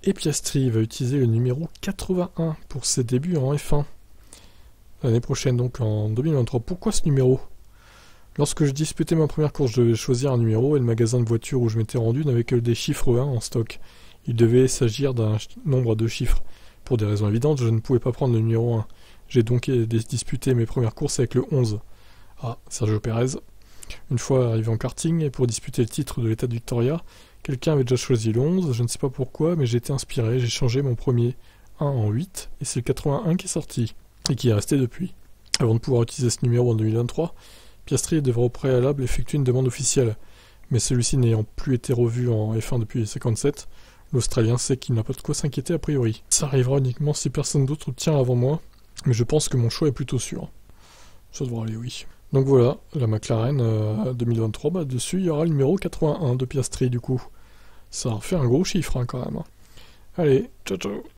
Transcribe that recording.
Et Piastri va utiliser le numéro 81 pour ses débuts en F1. L'année prochaine, donc en 2023. Pourquoi ce numéro? Lorsque je disputais ma première course, je devais choisir un numéro et le magasin de voitures où je m'étais rendu n'avait que des chiffres 1 en stock. Il devait s'agir d'un nombre de chiffres. Pour des raisons évidentes, je ne pouvais pas prendre le numéro 1. J'ai donc disputé mes premières courses avec le 11. Ah, Sergio Pérez. Une fois arrivé en karting, et pour disputer le titre de l'État de Victoria, quelqu'un avait déjà choisi le 11, je ne sais pas pourquoi, mais j'ai été inspiré, j'ai changé mon premier 1 en 8, et c'est le 81 qui est sorti, et qui est resté depuis. Avant de pouvoir utiliser ce numéro en 2023, Piastri devra au préalable effectuer une demande officielle, mais celui-ci n'ayant plus été revu en F1 depuis 57, l'Australien sait qu'il n'a pas de quoi s'inquiéter a priori. Ça arrivera uniquement si personne d'autre tient avant moi, mais je pense que mon choix est plutôt sûr. Ça devrait aller, oui. Donc voilà, la McLaren 2023, dessus il y aura le numéro 81 de Piastri du coup. Ça en fait un gros chiffre quand même. Allez, ciao ciao.